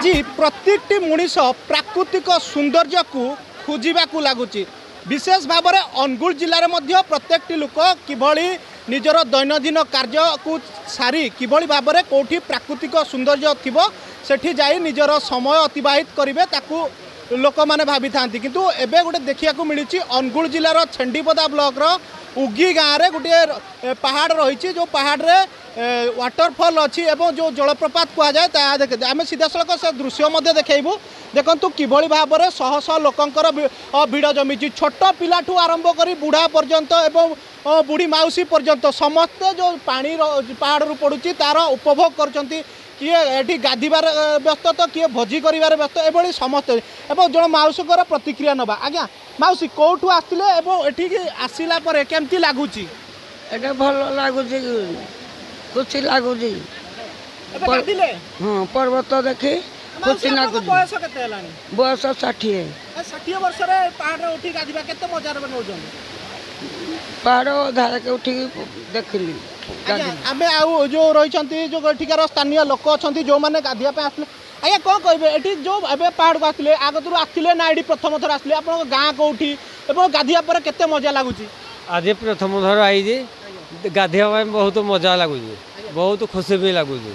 आज प्रत्येक मनीष प्राकृतिक सौंदर्य को खोजा लगुच विशेष भाव में अनुगुल जिले में प्रत्येक लोक किभली निजर दैनंदिन कार्य को सारी किभली भाव में कौटी प्राकृतिक सौंदर्य थी सेठी जाई निजर समय अतिबाहित करेंगे ताकू लोक मैंने भावी था किंतु एबे गोटे देखा मिली अनुगुल जिलार छेंडीपदा ब्लॉक उगी गाँव में गोटे पहाड़ रही जो पहाड़ रे वाटरफॉल अच्छी एवं जो जलप्रपात कहुए ता देखे आम सीधा सड़क से दृश्य देखू देखु किभली भाव में शह शह लोकंर भिड़ जमी छोट पिला आरंभ कर बुढ़ा पर्यंत एवं बुढ़ी माउसी पर्यंत समस्ते जो पानी पहाड़ पड़ुची तार उपभोग कर किए ये गाधीबार व्यस्त तो किए भोजी कर व्यस्त एभली समस्ते एवं जो माउसीकर प्रतिक्रिया नवा आज्ञा माउसी कौटू आसते आसला केमती लगुच भल लगुच खुशी लगुच पर्वत देखी खुशी लगुच बयस के बयस 60 वर्ष पहाड़ उठी गाधीबा केते मजार नौ पहाड़ धार के उठी देखली आम आउ जो रही जो एठिकार स्थानीय लोक अच्छा जो मैंने गाधियापे आसले आज्ञा कौन कहे ये जो ए पहाड़ को आसले आगतुर आसले ना ये प्रथम थर आसले आप गाँ कौटी और गाधिया पर केते मजा लगुच आज प्रथम थर आई गाधिया बहुत मजा लगुच बहुत खुशी भी लगुच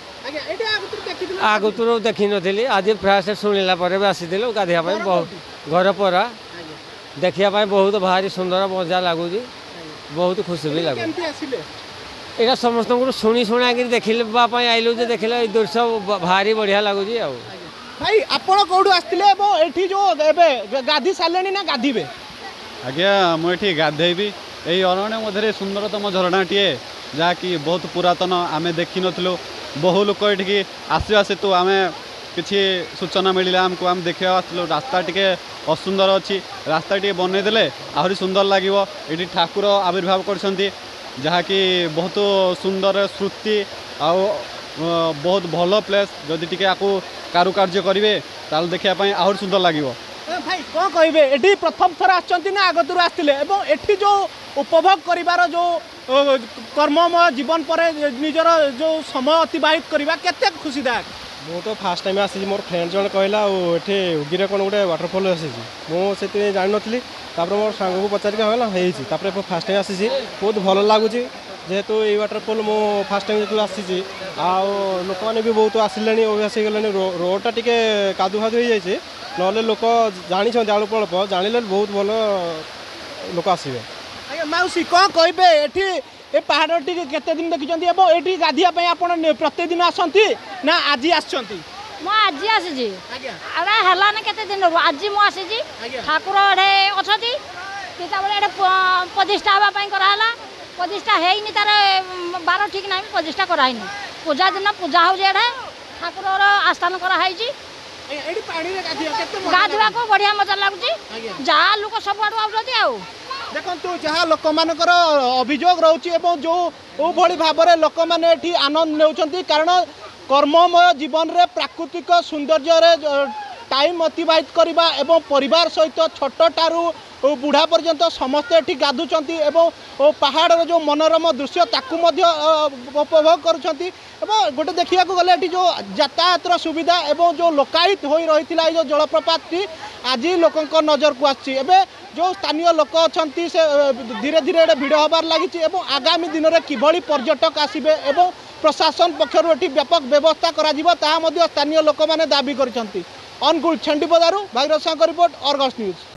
आगतुर देखी नी आज फास्ट शुणिला आसी गाधिया बहुत घर परा देखा बहुत भारी सुंदर मजा लगुच बहुत खुशी भी लगुच यहाँ समस्त शुणी शुणा देखा आइलु देखिले दृश्य भारी बढ़िया लगुच भाई आपण कौटू आसते जो गाधी सारे ना गाधीबे आज्ञा मुझे गाधेबी यही अरण्य मध्य सुंदरतम झरणाटीए जहाँकि बहुत पुरातन आम देखी नु बहु लोक ये आसवा सेतु आम किसी सूचना मिलला आमको आम देखा आसलु रास्ता टी असुंदर अच्छी रास्ता टी बनईदे आहरी सुंदर लगे ये ठाकुर आविर्भाव कर जहाँकि बहुत सुंदर श्रुति आउ बहुत भल प्लेस जदि टी कारुकार्य करेंगे ताल देखापी आहरी सुंदर लगे भाई कौन कहे ये प्रथम थर आसना आगतुर आसते एठी जो उपभोग करिवार जो कर्ममय जीवन पर निजर जो समय अतिबाहित करवा केते खुशीदायक मु तो फास्ट टाइम आसी मोर फ्रेंड जन कहला ये उगिरे कौन गोटे वाटरफॉल आसी मुझे जान नी मोर सांग को पचारिक है फास्ट टाइम आसी बहुत भल लगुच जेहेतु ये वाटरफॉल मु फास्ट टाइम जो आसी लोक मैंने भी बहुत आसिले अभ्यास हो गले रोडटा टी कादु फादु हो जाए ना लोक जानी अल्प अल्प जान बहुत भल लोक आसवे माउसी कौन कहे ये पहाड़ टी केते दिन देखिए ये गाधियापी आप प्रत्येक दिन आसती ना आज आज आसी अरे है केते दिन आज मुझे ठाकुर अड़े अच्छा प्रतिष्ठा हाँपाई कराला प्रतिष्ठा है तार बार ठीक ना प्रतिष्ठा कराई पूजा दिन पूजा हो ठाकुर आस्थान कराई गाधुआ को बढ़िया मजा लगुच जहाँ लोक सब आड़ आउ देखो जहाँ लोक मानकर अभियोग रोचे जो भली भाव में लोक मैंने आनंद ने कारण कर्ममय जीवन रे प्राकृतिक सौंदर्य टाइम अतिबाहित करवा एवं परिवार सहित छोट ठारू बुढ़ा पर्यंत समस्ते ये गाधुंट पहाड़ जो मनोरम दृश्य ताकू उपभोग कर गोटे देखा गले जो यातायात सुविधा एवं जो लोकायित हो रही है जो जलप्रपात आज लोक नजर को आसी जो स्थानीय लोक अच्छा से धीरे धीरे भिड़ हबार लगी आगामी दिन में किभली पर्यटक आसबे एवं प्रशासन पक्षर ये व्यापक व्यवस्था करा स्थानीय लोक मैंने दाबी कर अनुगुल छेंडीपदारू Bhairath Sahu report Argus news.